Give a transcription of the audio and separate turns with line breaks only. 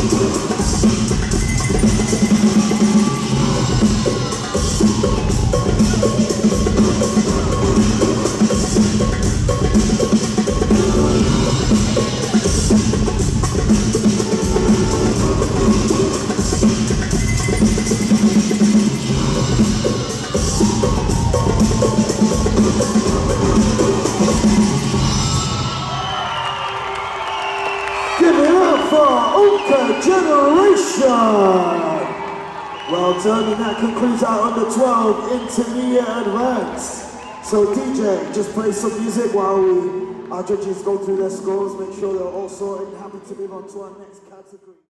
Umka generation! Well done, and that concludes our under 12 intermediate advance. So DJ, just play some music while our judges go through their scores, make sure they're all sorted and happy to move on to our next category.